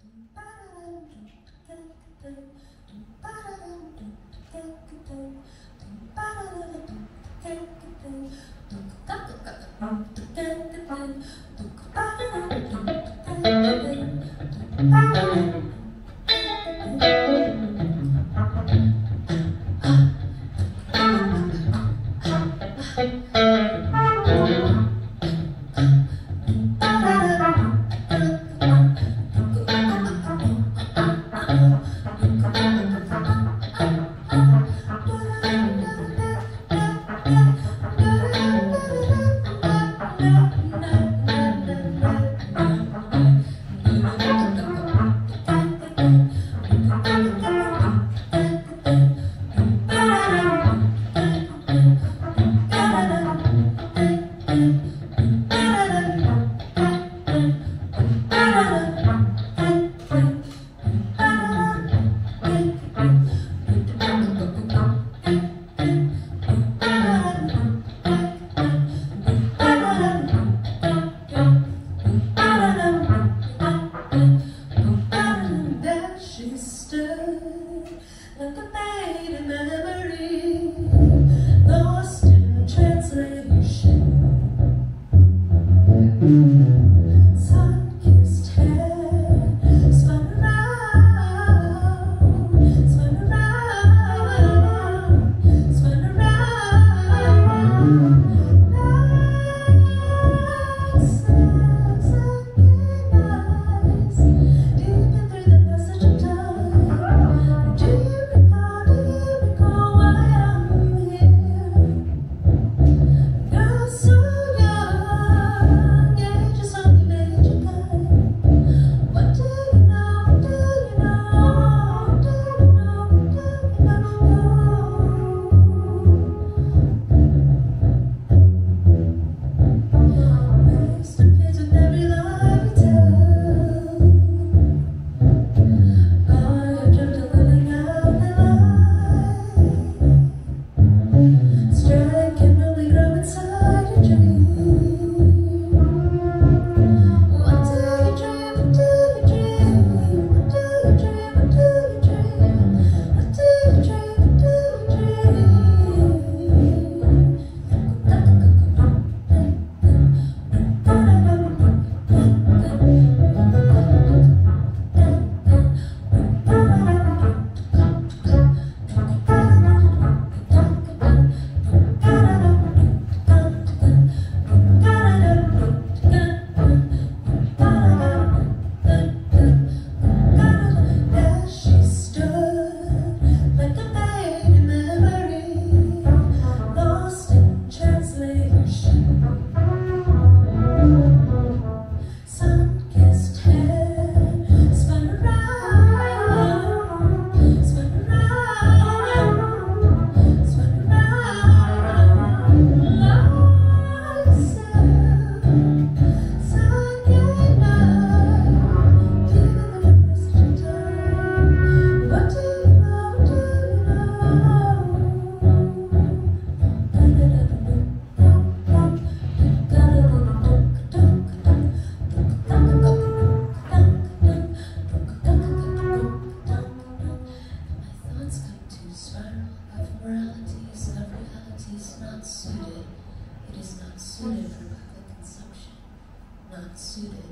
Like a faded memory, lost in translation. Sun-kissed hair spun around, spun around, spun around. Like second eyes, deep in through the passage of time. Do you recall why I'm here? Girl, so young, ages only made you kind. What do you know, do you know, do you know, do you know? Waste of kids with every lie we tell. I have dreamt of living out the life. Strength can only grow inside your dream. What do you dream? What do you dream? What do you dream? What do you dream? What do you dream? What do As she stood like a faded memory, lost in translation. Sun-kissed hair spun around, spun around, spun around. Like second night, deep in the passage of time. What do you know? Do you My thoughts come to spiral of moralities of realities not suited. It is not suited for public consumption. Not suited.